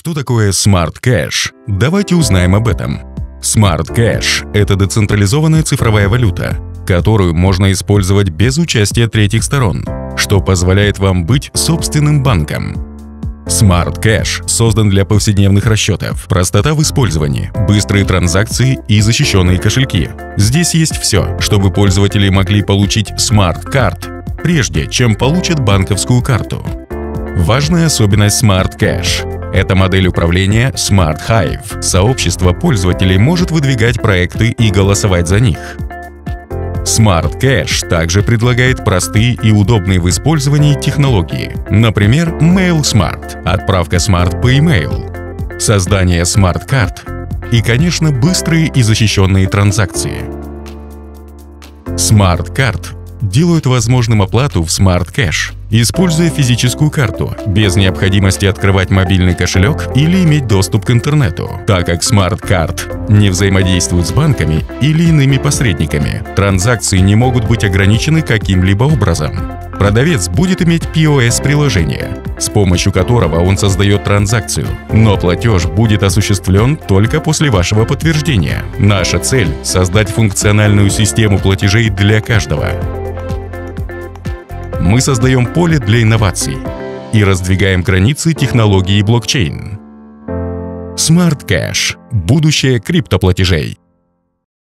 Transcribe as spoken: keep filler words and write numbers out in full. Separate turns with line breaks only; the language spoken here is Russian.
Что такое Smart Cash? Давайте узнаем об этом. Smart Cash – это децентрализованная цифровая валюта, которую можно использовать без участия третьих сторон, что позволяет вам быть собственным банком. Smart Cash создан для повседневных расчетов, простота в использовании, быстрые транзакции и защищенные кошельки. Здесь есть все, чтобы пользователи могли получить Smart Card, прежде чем получат банковскую карту. Важная особенность Smart Cash – это модель управления Smart Hive. Сообщество пользователей может выдвигать проекты и голосовать за них. Smart Cash также предлагает простые и удобные в использовании технологии, например, MailSmart, отправка Smart по e-mail, создание Smart Card и, конечно, быстрые и защищенные транзакции. Smart Card делают возможным оплату в Smart Cash, используя физическую карту, без необходимости открывать мобильный кошелек или иметь доступ к интернету, так как Smart Card не взаимодействует с банками или иными посредниками. Транзакции не могут быть ограничены каким-либо образом. Продавец будет иметь пи о эс-приложение, с помощью которого он создает транзакцию, но платеж будет осуществлен только после вашего подтверждения. Наша цель – создать функциональную систему платежей для каждого. Мы создаем поле для инноваций и раздвигаем границы технологии блокчейн. Smart Cash – будущее криптоплатежей.